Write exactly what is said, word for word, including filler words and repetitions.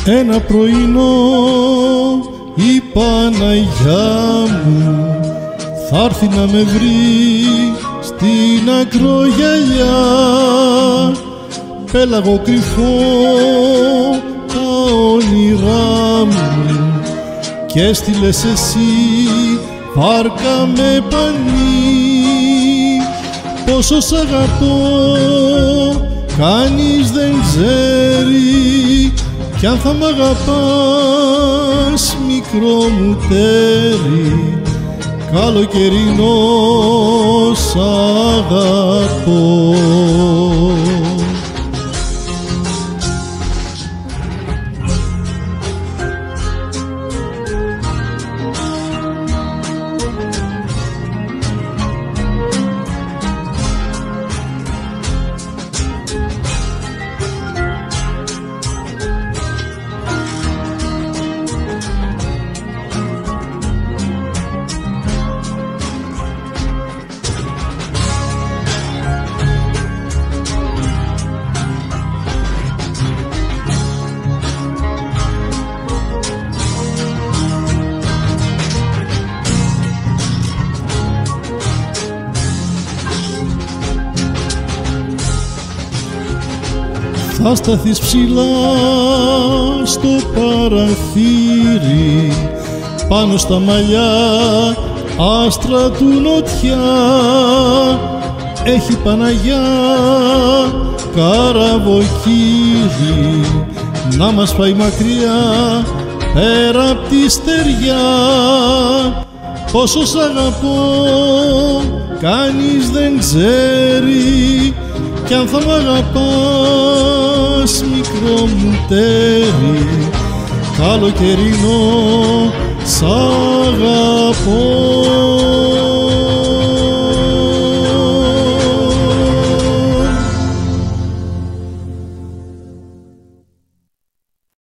Ένα πρωινό η Παναγιά μου θα έρθει να με βρει στην ακρογιαλιά. Πέλαγω κρυφό τα όνειρά μου και έστειλες εσύ βάρκα με πανί. Πόσο σ' αγαπώ κανείς δεν ξέρει, κι αν θα μ' αγαπάς μικρό μου τέρι, καλοκαιρινό σ' αγαπώ. Θα σταθείς ψηλά στο παραθύρι, πάνω στα μαλλιά άστρα του νοτιά. Έχει Παναγιά καραβοκύρι να μας πάει μακριά πέρα απ' τη στεριά. Πόσο σ' αγαπώ κανείς δεν ξέρει, κι αν θα μ' αγαπάς μικρό μου τέρι, καλοκαιρινό σ' αγαπώ.